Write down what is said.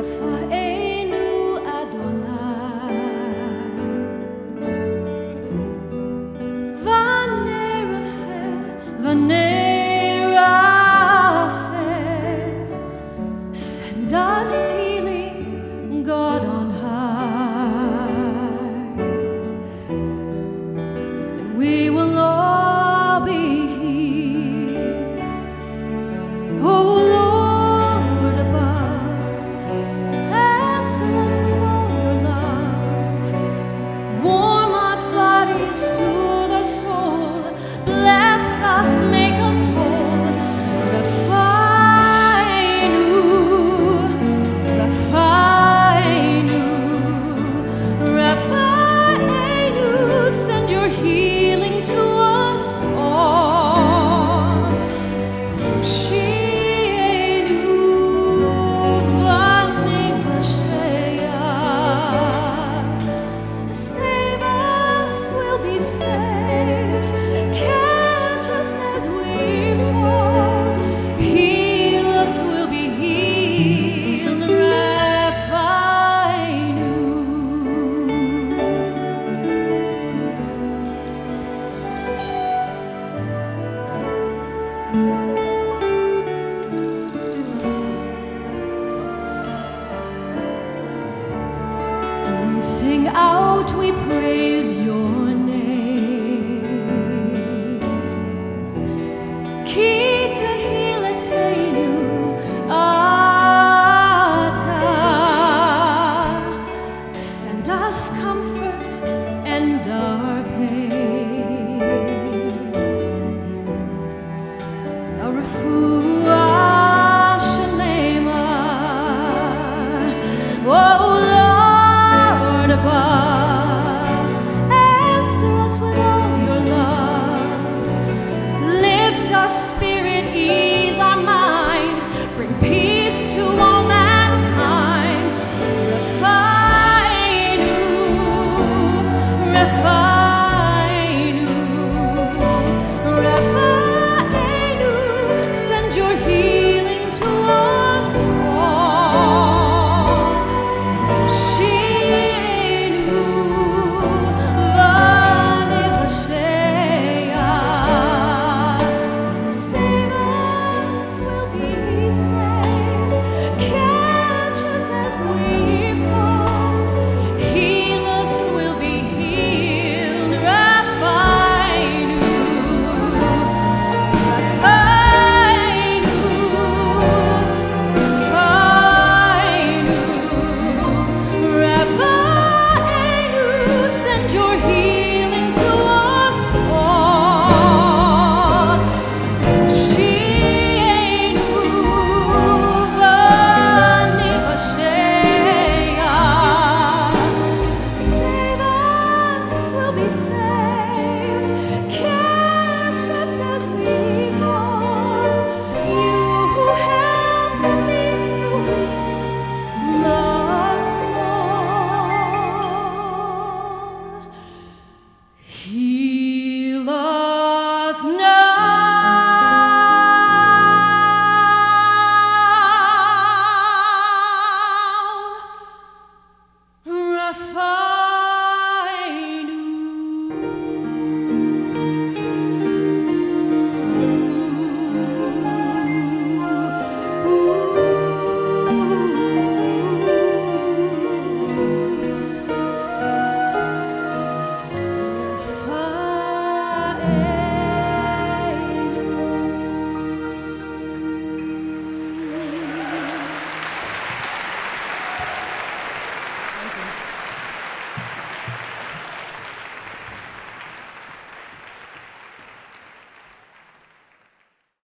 Refa'aynu Adonai. Vanerafe, send us healing, God on high, and we will all be healed. Oh Lord above, answer us with all your love. Warm our bodies, soothe our soul, bless us, make us whole. Refa'aynu, Refa'aynu, Refa'aynu, send your healing to us all. Chilina Kennedy, save us, we'll be saved. Catch us as we fall. Heal us, we'll be healed. Refa'aynu. We sing out, we praise